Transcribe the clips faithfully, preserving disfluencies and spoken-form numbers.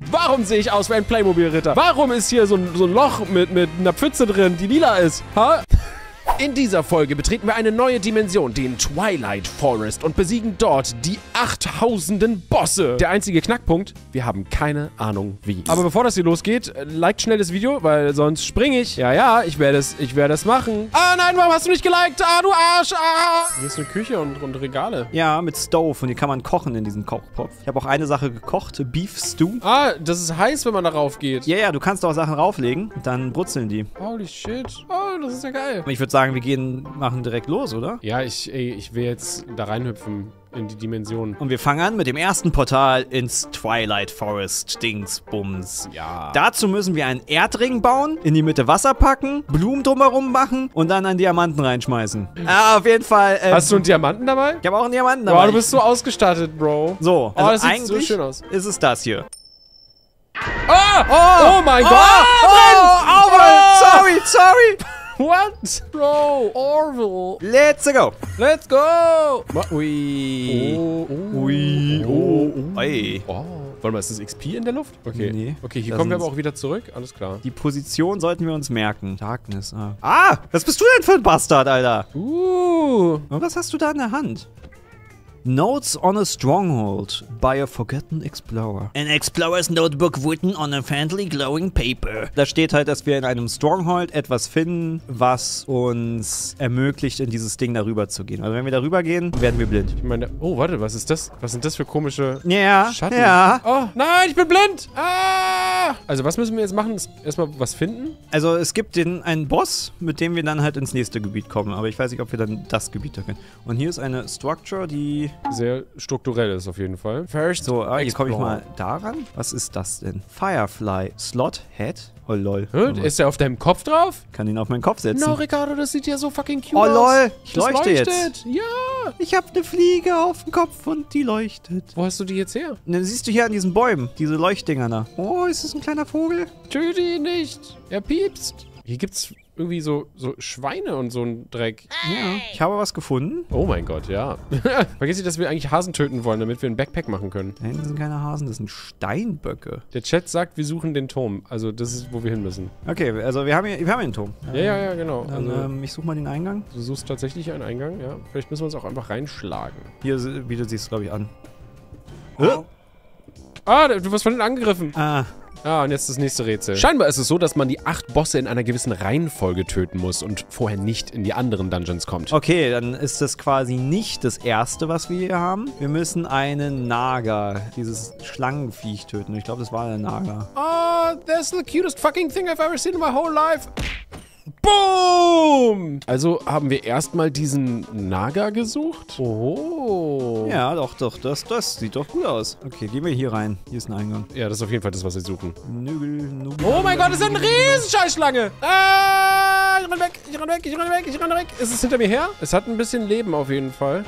Warum sehe ich aus wie ein Playmobil-Ritter? Warum ist hier so ein, so ein Loch mit, mit einer Pfütze drin, die lila ist? Ha? In dieser Folge betreten wir eine neue Dimension, den Twilight Forest, und besiegen dort die achttausenden Bosse. Der einzige Knackpunkt, wir haben keine Ahnung wie. Aber bevor das hier losgeht, liked schnell das Video, weil sonst springe ich. Ja, ja, ich werde es, ich werde es machen. Ah, nein, warum hast du nicht geliked? Ah, du Arsch, ah. Hier ist eine Küche und, und Regale. Ja, mit Stove, und die kann man kochen in diesem Kochtopf. Ich habe auch eine Sache gekocht, Beef Stew. Ah, das ist heiß, wenn man darauf geht. Ja, ja, du kannst auch Sachen rauflegen, und dann brutzeln die. Holy shit. Oh, das ist ja geil. Ich würde sagen, wir gehen, machen direkt los, oder? Ja, ich, ey, ich will jetzt da reinhüpfen in die Dimension. Und wir fangen an mit dem ersten Portal ins Twilight Forest Dingsbums. Ja. Dazu müssen wir einen Erdring bauen, in die Mitte Wasser packen, Blumen drumherum machen und dann einen Diamanten reinschmeißen. Ah, auf jeden Fall. Ähm, Hast du einen Diamanten dabei? Ich habe auch einen Diamanten dabei. Boah, du bist so ausgestattet, Bro. So, also oh, das sieht eigentlich so schön aus. ist es das hier. Ah! Oh, oh mein oh, Gott! Oh, oh, oh, oh, sorry, sorry. What? Bro, Orville. Let's go. Let's go. Ui. Oh, oh, Ui. oh, Oh. Ui. oh. Warte mal, ist das X P in der Luft? Okay. Nee. Okay, hier Da kommen wir sind- aber auch wieder zurück. Alles klar. Die Position sollten wir uns merken. Darkness. Ah. ah, was bist du denn für ein Bastard, Alter? Uh. Und was hast du da in der Hand? Notes on a Stronghold by a Forgotten Explorer. An explorer's notebook written on a faintly glowing paper. Da steht halt, dass wir in einem Stronghold etwas finden, was uns ermöglicht, in dieses Ding darüber zu gehen. Also wenn wir darüber gehen, werden wir blind. Ich meine, oh, warte, was ist das? Was sind das für komische Ja, Schatten? ja. Oh, nein, ich bin blind. Ah. Also, was müssen wir jetzt machen? Ist erstmal was finden? Also es gibt den, einen Boss, mit dem wir dann halt ins nächste Gebiet kommen. Aber ich weiß nicht, ob wir dann das Gebiet da können. Und hier ist eine Structure, die... Sehr strukturell ist auf jeden Fall. First, So, ah, jetzt komme ich Explore. mal daran. Was ist das denn? Firefly. Slot Head? Oh lol. Hä? Ist der auf deinem Kopf drauf? Kann ihn auf meinen Kopf setzen. No, Ricardo, das sieht ja so fucking cute Oh, aus. lol. Ich Das leuchte jetzt. leuchtet. Ja. Ich habe eine Fliege auf dem Kopf und die leuchtet. Wo hast du die jetzt her? Und dann siehst du hier an diesen Bäumen, diese Leuchtdinger da. Oh, ist das ein kleiner Vogel? Töte ihn nicht. Er piepst. Hier gibt's irgendwie so, so Schweine und so ein Dreck. Ja. Ich habe was gefunden. Oh mein Gott, ja. Vergiss nicht, dass wir eigentlich Hasen töten wollen, damit wir ein Backpack machen können. Da hinten sind keine Hasen, das sind Steinböcke. Der Chat sagt, wir suchen den Turm. Also das ist, wo wir hin müssen. Okay, also wir haben hier, wir haben hier einen Turm. Ja, ja, ja, genau. Dann, Also, ähm, ich suche mal den Eingang. du suchst tatsächlich einen Eingang, ja. Vielleicht müssen wir uns auch einfach reinschlagen. Hier se- bietet sich es, glaube ich, an. Oh. Ah, du wirst von denen angegriffen. Ah, Ah, und jetzt das nächste Rätsel. Scheinbar ist es so, dass man die acht Bosse in einer gewissen Reihenfolge töten muss und vorher nicht in die anderen Dungeons kommt. okay, dann ist das quasi nicht das erste, was wir hier haben. Wir müssen einen Naga, dieses Schlangenviech töten. Ich glaube, das war der Naga. Oh, that's the cutest fucking thing I've ever seen in my whole life. Boom! Also haben wir erstmal diesen Naga gesucht? Oh. Ja, doch, doch, das, das sieht doch gut aus. Okay, gehen wir hier rein. Hier ist ein Eingang. Ja, das ist auf jeden Fall das, was wir suchen. Nügel, Nügel. Oh mein Gott, das ist eine riesen Scheißschlange. Ah, ich renn weg, ich renn weg, ich renn weg, ich renn weg. Ist es hinter mir her? Es hat ein bisschen Leben auf jeden Fall.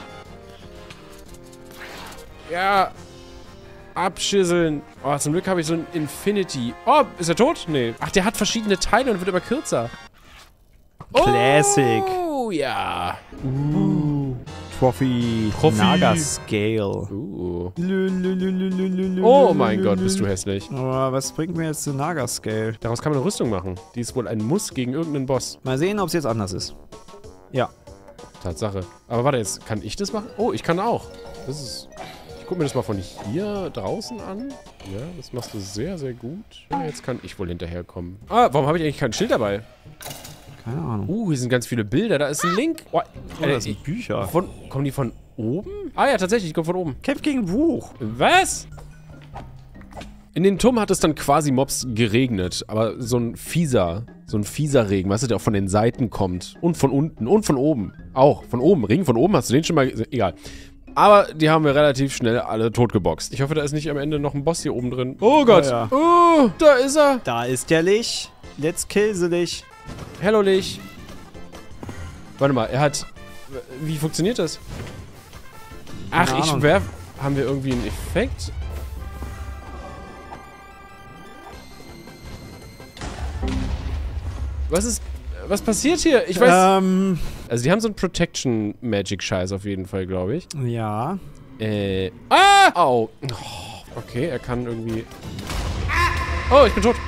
Ja. Abschisseln. Oh, zum Glück habe ich so ein Infinity. Oh, ist er tot? Nee. Ach, der hat verschiedene Teile und wird immer kürzer. Classic. Oh, ja. Uh. Trophy. Trophy. Naga Scale. Uh. Oh Oh mein Gott, bist du hässlich. Aber was bringt mir jetzt der Naga Scale? Daraus kann man eine Rüstung machen. Die ist wohl ein Muss gegen irgendeinen Boss. Mal sehen, ob es jetzt anders ist. Ja. Tatsache. Aber warte, jetzt kann ich das machen? Oh, ich kann auch. Das ist... Ich guck mir das mal von hier draußen an. Ja, das machst du sehr, sehr gut. Ja, jetzt kann ich wohl hinterherkommen. Ah, warum habe ich eigentlich kein Schild dabei? Keine Ahnung. Uh, hier sind ganz viele Bilder. Da ist ein Link. Oh, Oh, das sind Bücher. von, kommen die von oben? Ah ja, tatsächlich, die kommen von oben. Kämpft gegen ein Buch. Was? In den Turm hat es dann quasi Mobs geregnet. Aber so ein fieser, so ein fieser Regen, weißt du, der auch von den Seiten kommt. Und von unten und von oben. Auch, von oben. Regen von oben, hast du den schon mal gesehen? Egal. Aber die haben wir relativ schnell alle totgeboxt. Ich hoffe, da ist nicht am Ende noch ein Boss hier oben drin. Oh Gott. Ja, ja. Oh, da ist er. Da ist der Lich. Let's kill the Lich. Hello, Lich. Warte mal, er hat... Wie funktioniert das? Ach, Keine ich Ahnung. werf... Haben wir irgendwie einen Effekt? Was ist... Was passiert hier? Ich weiß... Ähm, Also die haben so einen Protection-Magic-Scheiß auf jeden Fall, glaube ich. ja. Äh... Ah! Au! Oh, okay, er kann irgendwie... Oh, ich bin tot.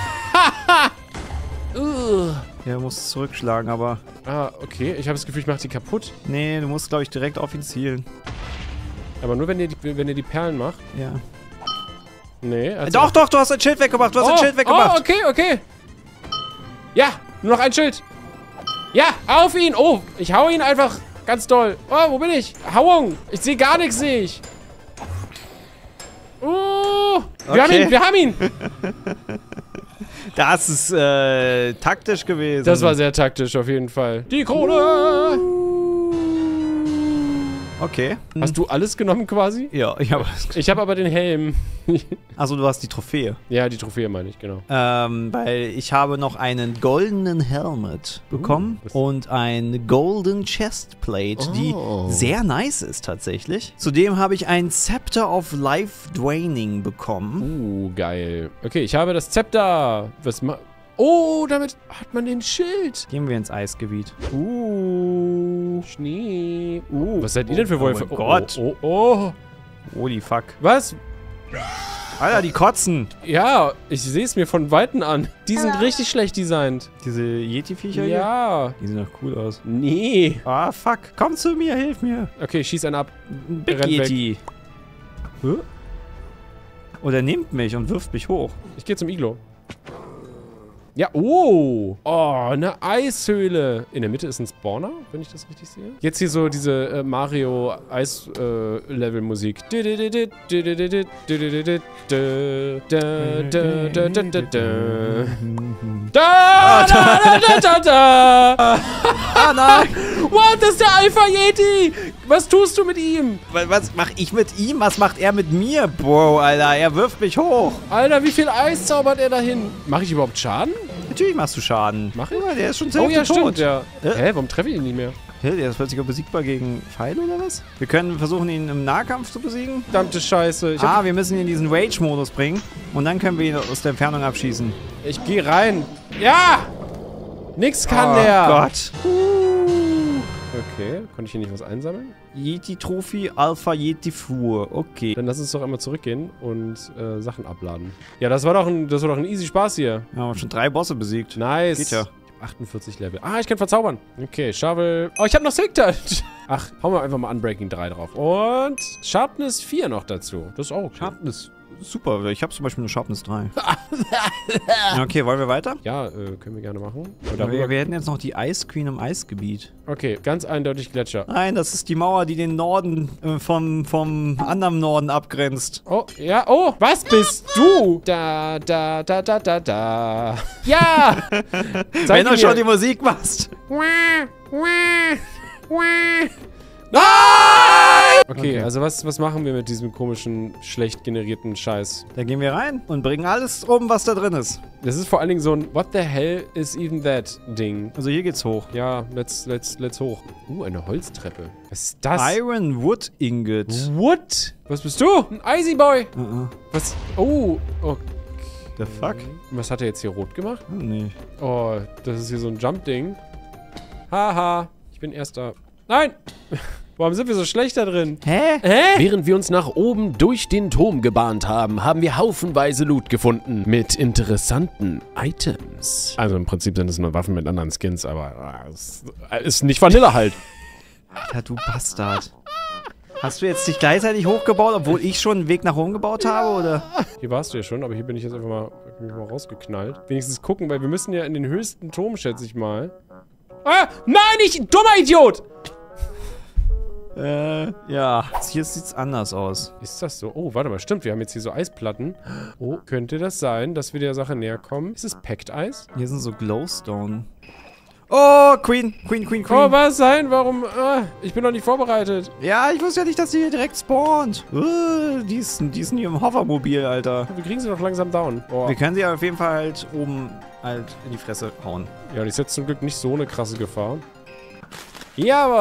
uh. Ja, du musst zurückschlagen, aber... Ah, okay. Ich habe das Gefühl, ich mache die kaputt. Nee, du musst, glaube ich, direkt auf ihn zielen. Aber nur, wenn ihr die, wenn ihr die Perlen macht. Ja. Nee. Also Doch, doch, du hast dein Schild weggemacht, du hast oh, dein Schild weggemacht. Oh, okay, okay. Ja, nur noch ein Schild. Ja, auf ihn. Oh, ich hau ihn einfach ganz doll. Oh, wo bin ich? Hauung. Ich sehe gar nichts, sehe ich. Oh, wir Okay. haben ihn, wir haben ihn. Das ist, äh, taktisch gewesen. Das war sehr taktisch, auf jeden Fall. Die Krone. Okay. Hast du alles genommen quasi? Ja, ich habe... Ich habe aber den Helm. Also du hast die Trophäe. Ja, die Trophäe meine ich, genau. Ähm, weil ich habe noch einen goldenen Helmet bekommen was- und ein Golden Chestplate, Oh. die sehr nice ist tatsächlich. Zudem habe ich ein Scepter of Life Draining bekommen. Uh, geil. Okay, ich habe das Zepter. Was ma... Oh, damit hat man den Schild. Gehen wir ins Eisgebiet. Uh, Schnee. Uh, was seid ihr denn für oh Wölfe? mein Gott. Oh, oh, oh. Holy fuck. Was? Alter, die kotzen. Ja, ich sehe es mir von Weitem an. Die sind richtig schlecht designt. Diese Yeti-Viecher hier? Ja. Die sehen doch cool aus. Nee. Ah, fuck. Komm zu mir, hilf mir. Okay, schieß einen ab. Ein Big Renn weg. Yeti. Hä? Oder nimmt mich und wirft mich hoch. Ich gehe zum Iglo. Ja, oh. Oh, eine Eishöhle. In der Mitte ist ein Spawner, wenn ich das richtig sehe. Jetzt hier so diese äh, Mario-Eis-Level-Musik. Da, da, da, da, da, da. Ah, nein! What, das ist der Alpha-Yeti. Was tust du mit ihm? Was mach ich mit ihm? Was macht er mit mir, Bro, Alter? Er wirft mich hoch. Alter, wie viel Eis zaubert er dahin? Mache ich überhaupt Schaden? Natürlich machst du Schaden. Mach ich? Ja, der ist schon sehr Oh ja, tot. stimmt, ja. Äh? Hä, warum treffe ich ihn nicht mehr? Hä, der ist plötzlich auch besiegbar gegen Pfeile oder was? Wir können versuchen, ihn im Nahkampf zu besiegen. Verdammte Scheiße. Ich, hab, Ah, wir müssen ihn in diesen Rage-Modus bringen. Und dann können wir ihn aus der Entfernung abschießen. ich geh rein. Ja! Nix kann oh der. Gott. Okay, konnte ich hier nicht was einsammeln? Yeti-Trophy, Alpha Yeti-Fur. Okay. Dann lass uns doch einmal zurückgehen und äh, Sachen abladen. Ja, das war doch ein, das war doch ein easy Spaß hier. Wir haben schon drei Bosse besiegt. Nice. Geht ja. Ich hab achtundvierzig Level. Ah, ich kann verzaubern. Okay, Shovel. Oh, ich hab noch Silk Touch. Ach, hauen wir einfach mal Unbreaking drei drauf. Und Sharpness vier noch dazu. Das ist auch okay. Sharpness. Super, ich habe zum Beispiel eine Sharpness drei. Okay, wollen wir weiter? Ja, äh, können wir gerne machen. Und Wir, darüber- wir hätten jetzt noch die Ice Queen im Eisgebiet. Okay, ganz eindeutig Gletscher. Nein, das ist die Mauer, die den Norden äh, vom, vom anderen Norden abgrenzt. Oh, ja, oh, was bist du? Da, da, da, da, da, da. Ja! Zeig Wenn du mir. schon die Musik machst. Nein! Okay, Okay. also was, was machen wir mit diesem komischen, schlecht generierten Scheiß? Da gehen wir rein und bringen alles um, was da drin ist. Das ist vor allen Dingen so ein What the hell is even that Ding. Also hier geht's hoch. Ja, let's, let's, let's hoch. Uh, eine Holztreppe. Was ist das? Iron Wood Ingot. What? Was bist du? Ein Icy Boy. Uh -uh. Was? Oh, okay. The fuck? Was hat er jetzt hier rot gemacht? Oh, nee. Oh, das ist hier so ein Jump-Ding. Haha, ich bin Erster. Nein! Warum sind wir so schlecht da drin? Hä? Hä? Während wir uns nach oben durch den Turm gebahnt haben, haben wir haufenweise Loot gefunden mit interessanten Items. Also im Prinzip sind es nur Waffen mit anderen Skins, aber äh, es ist nicht Vanille halt. Alter, du Bastard. Hast du jetzt dich gleichzeitig hochgebaut, obwohl ich schon einen Weg nach oben gebaut habe, oder? Hier warst du ja schon, aber hier bin ich jetzt einfach mal, hab mich mal rausgeknallt. Wenigstens gucken, weil wir müssen ja in den höchsten Turm, schätze ich mal. Ah, nein, ich, dummer Idiot! Äh, ja. Hier sieht's anders aus. Ist das so? Oh, warte mal, stimmt, wir haben jetzt hier so Eisplatten. Oh, könnte das sein, dass wir der Sache näher kommen? Ist es Packed Eis? Hier sind so Glowstone. Oh, Queen, Queen, Queen, Queen. Oh, was sein? Warum? Ah, ich bin noch nicht vorbereitet. Ja, ich wusste ja nicht, dass die hier direkt spawnt. Uh, die, ist, die sind hier im Hovermobil, Alter. Wir kriegen sie doch langsam down. Oh. Wir können sie auf jeden Fall halt oben halt in die Fresse hauen. Ja, die ist jetzt zum Glück nicht so eine krasse Gefahr.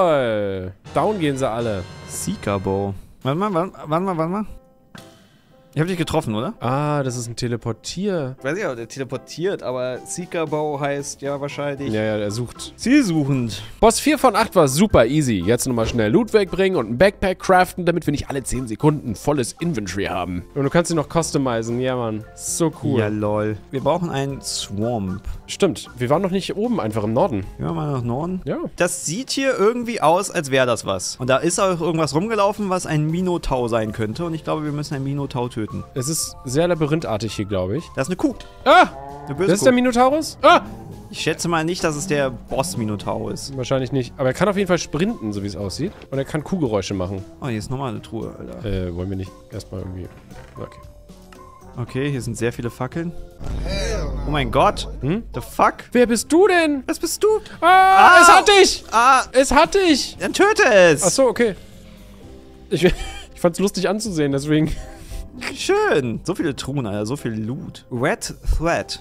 Jawohl! Down gehen sie alle. Seeker Bow. Warte mal, warte, warte mal, warte mal. Ich hab dich getroffen, oder? Ah, das ist ein Teleportier. Ich weiß nicht, ob der teleportiert, aber Seeker-Bow heißt ja wahrscheinlich Ja, ja, der sucht. zielsuchend. Boss vier von acht war super easy. Jetzt nochmal schnell Loot wegbringen und ein Backpack craften, damit wir nicht alle zehn Sekunden volles Inventory haben. Und du kannst ihn noch customizen. Ja, Mann. So cool. Ja, lol. Wir brauchen einen Swamp. Stimmt. Wir waren noch nicht oben, einfach im Norden. Gehen wir mal nach Norden. Ja. Das sieht hier irgendwie aus, als wäre das was. Und da ist auch irgendwas rumgelaufen, was ein Minotaur sein könnte. Und ich glaube, wir müssen einen Minotaur töten. Es ist sehr labyrinthartig hier, glaube ich. Da ist eine Kuh. Ah! Eine böse Das ist Kuh. der Minotaurus? Ah! Ich schätze mal nicht, dass es der Boss-Minotaur ist. Wahrscheinlich nicht. Aber er kann auf jeden Fall sprinten, so wie es aussieht. Und er kann Kuhgeräusche machen. Oh, hier ist nochmal eine Truhe, Alter. Äh, wollen wir nicht erstmal irgendwie... Okay. Okay, hier sind sehr viele Fackeln. Oh mein Gott. Hm? The fuck? Wer bist du denn? Was bist du? Ah, Au! es hat dich! Ah, Es hat dich! dann töte es! Ach so, okay. Ich, ich fand's lustig anzusehen, deswegen... Schön. So viele Truhen, Alter. So viel Loot. Red Thread.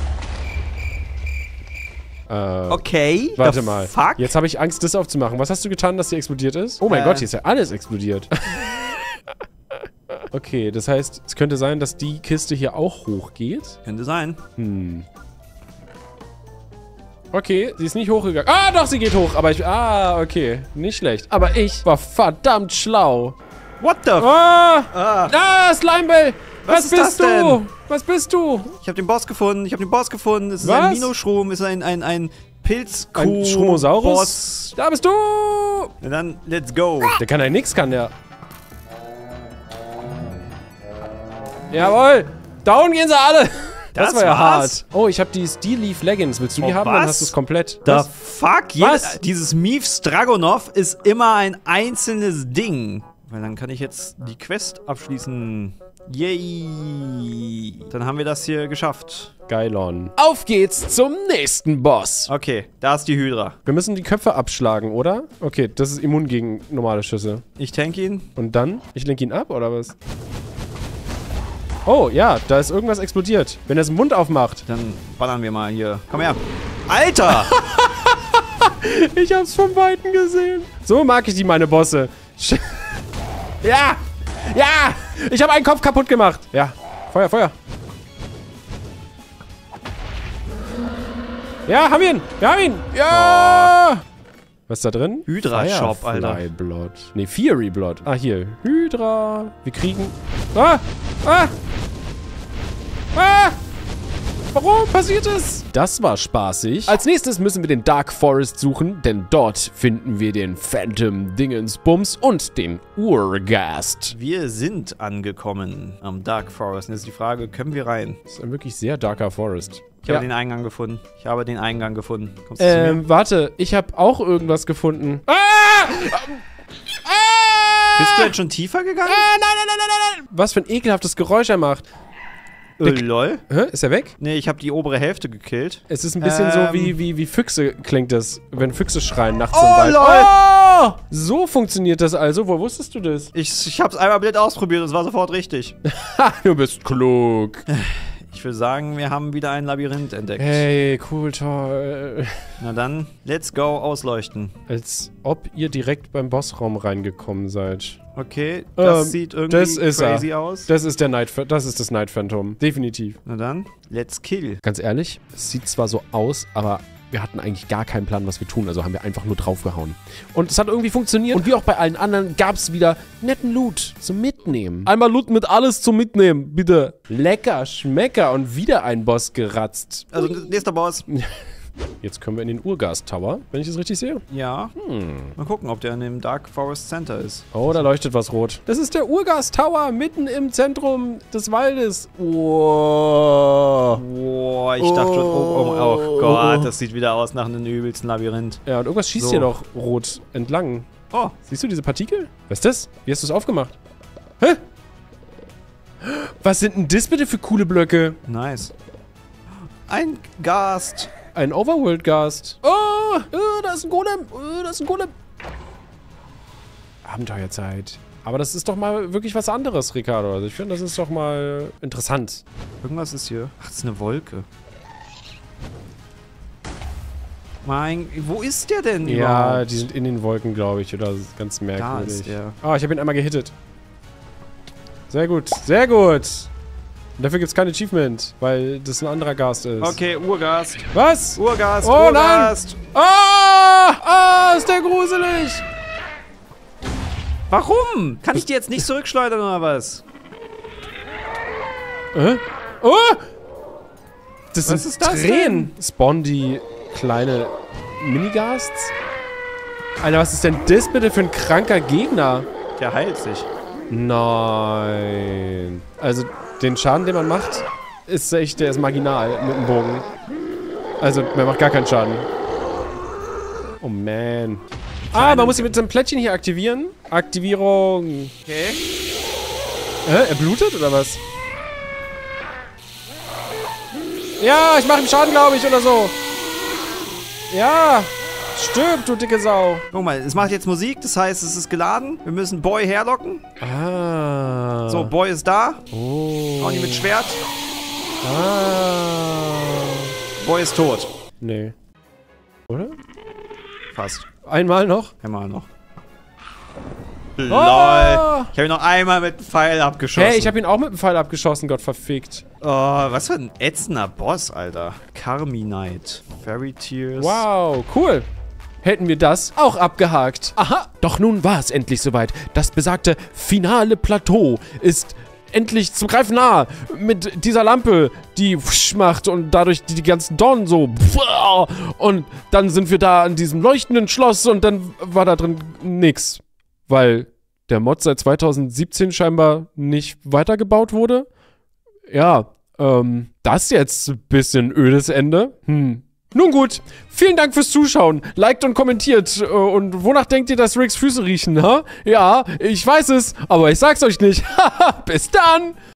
Äh, Okay. warte the mal. Fuck? Jetzt habe ich Angst, das aufzumachen. Was hast du getan, dass die explodiert ist? Oh mein Äh. Gott, hier ist ja alles explodiert. Okay, das heißt, es könnte sein, dass die Kiste hier auch hochgeht. Könnte sein. Hm. Okay, sie ist nicht hochgegangen. Ah, doch, sie geht hoch. Aber ich... Ah, okay. Nicht schlecht. Aber ich war verdammt schlau. What the f... Ah! Ah. Ah, Slimebell! Was, Was ist bist das du? denn? Was bist du? Ich habe den Boss gefunden. Ich habe den Boss gefunden. Es ist Was? ein Minoschrom. Es ist ein, ein, ein Pilzkuh. Ein Schromosaurus? Boss. Da bist du! Na dann, let's go. Der kann ja nix, kann der. Jawohl! Down gehen sie alle! Das, Das war ja war's? hart. Oh, ich habe die Steel Leaf Leggings. Willst du die Oh, haben? Dann was? hast du es komplett. The Was? fuck? Jede, Was? Dieses Mief Dragonov ist immer ein einzelnes Ding. Weil dann kann ich jetzt die Quest abschließen. Yay. Dann haben wir das hier geschafft. Geilon. Auf geht's zum nächsten Boss. Okay, da ist die Hydra. Wir müssen die Köpfe abschlagen, oder? Okay, das ist immun gegen normale Schüsse. Ich tank ihn. Und dann? Ich lenke ihn ab, oder was? Oh, ja, da ist irgendwas explodiert. Wenn er den Mund aufmacht. Dann ballern wir mal hier. Komm her. Alter! Ich hab's von Weitem gesehen. So mag ich die, meine Bosse. Sch ja! Ja! Ich habe einen Kopf kaputt gemacht. Ja. Feuer, Feuer. Ja, haben wir ihn. Wir haben ihn. Ja! Was ist da drin? Hydra-Shop, Alter. Firefly Blood. Nee, Fury Blood. Ah, hier. Hydra. Wir kriegen... Ah! Ah! Ah! Warum passiert es? Das war spaßig. Als nächstes müssen wir den Dark Forest suchen, denn dort finden wir den Phantom Dingensbums und den Urgast. Wir sind angekommen am Dark Forest. Und jetzt ist die Frage, können wir rein? Das ist ein wirklich sehr darker Forest. Ich habe den Eingang gefunden. Ich habe den Eingang gefunden. Kommst du zu mir? Ähm, warte. Ich habe auch irgendwas gefunden. Ah! Ah! Bist du jetzt schon tiefer gegangen? Ah, nein, nein, nein, nein, nein. Was für ein ekelhaftes Geräusch er macht. Äh, lol. Hä? Ist er weg? Nee, ich habe die obere Hälfte gekillt. Es ist ein bisschen Ähm. so wie, wie, wie Füchse klingt das, wenn Füchse schreien nachts Oh, im Wald. lol. Oh! So funktioniert das also. Wo wusstest du das? Ich, ich habe es einmal blind ausprobiert und es war sofort richtig. Ha, du bist klug. Ich würde sagen, wir haben wieder ein Labyrinth entdeckt. Hey, cool, toll. Na dann, let's go ausleuchten. Als ob ihr direkt beim Bossraum reingekommen seid. Okay, das Ähm, sieht irgendwie das ist er. crazy aus. Das ist der Night, das ist das Night Phantom. Definitiv. Na dann, let's kill. Ganz ehrlich, es sieht zwar so aus, aber wir hatten eigentlich gar keinen Plan, was wir tun. Also haben wir einfach nur draufgehauen. Und es hat irgendwie funktioniert. Und wie auch bei allen anderen gab es wieder netten Loot zum Mitnehmen. Einmal Loot mit alles zum Mitnehmen, bitte. Lecker, Schmecker und wieder ein Boss geratzt. Also, nächster Boss. Jetzt können wir in den Urgast Tower, wenn ich das richtig sehe. Ja. Hm. Mal gucken, ob der in dem Dark Forest Center ist. Oh, da leuchtet was rot. Das ist der Urgast Tower mitten im Zentrum des Waldes. Wow. Boah, ich dachte schon, oh, oh, oh Gott, das sieht wieder aus nach einem übelsten Labyrinth. Ja, und irgendwas schießt So. hier noch rot entlang. Oh, Siehst du diese Partikel? Was ist das? Wie hast du es aufgemacht? Hä? Was sind denn das bitte für coole Blöcke? nice. Ein Gast. Ein Overworld-Gast. Oh, oh, da ist ein Golem. Oh, da ist ein Golem. Abenteuerzeit. Aber das ist doch mal wirklich was anderes, Ricardo. Also ich finde, das ist doch mal interessant. Irgendwas ist hier. Ach, das ist eine Wolke. Mein, wo ist der denn Ja, überhaupt? die sind in den Wolken, glaube ich. Oder das ist ganz Da merkwürdig. ist er. Ah, ich habe ihn einmal gehittet. Sehr gut, sehr gut. Und dafür gibt es kein Achievement, weil das ein anderer Gast ist. Okay, Urgast. Was? Urgast, Oh Urgast. nein! Ah! Ah, ist der gruselig! Warum? Kann ich die jetzt nicht zurückschleudern oder was? Äh? Oh! Das Was sind ist das Tränen. Spawnen die kleine Minigasts? Alter, was ist denn das bitte für ein kranker Gegner? Der heilt sich. Nein. Also, den Schaden, den man macht, ist echt, der ist marginal mit dem Bogen. Also, man macht gar keinen Schaden. Oh man. Ah, man muss ihn mit seinem Plättchen hier aktivieren. Aktivierung. Okay. Hä? Er blutet oder was? Ja, ich mache ihm Schaden, glaube ich, oder so. Ja. Stirb, du dicke Sau. Guck mal, es macht jetzt Musik, das heißt, es ist geladen. Wir müssen Boy herlocken. Ah. So, Boy ist da. Oh. Hauen ihn mit Schwert. Ah. Boy ist tot. Nee. Oder? Fast. Einmal noch? Einmal noch. Oh! LOL. Ich habe ihn noch einmal mit dem Pfeil abgeschossen. Hey, ich habe ihn auch mit dem Pfeil abgeschossen, Gott verfickt. Oh, was für ein ätzender Boss, Alter. Carminite. Fairy Tears. Wow, cool. Hätten wir das auch abgehakt. Aha, doch nun war es endlich soweit. Das besagte finale Plateau ist endlich zum Greifen nahe. Mit dieser Lampe, die wusch macht und dadurch die, die ganzen Dornen so. Und dann sind wir da an diesem leuchtenden Schloss und dann war da drin nix. Weil der Mod seit zweitausendsiebzehn scheinbar nicht weitergebaut wurde. Ja, ähm, das jetzt ein bisschen ödes Ende. Hm. Nun gut, vielen Dank fürs Zuschauen. Liked und kommentiert. Und wonach denkt ihr, dass Ricks Füße riechen, ha? Ja, ich weiß es, aber ich sag's euch nicht. Bis dann!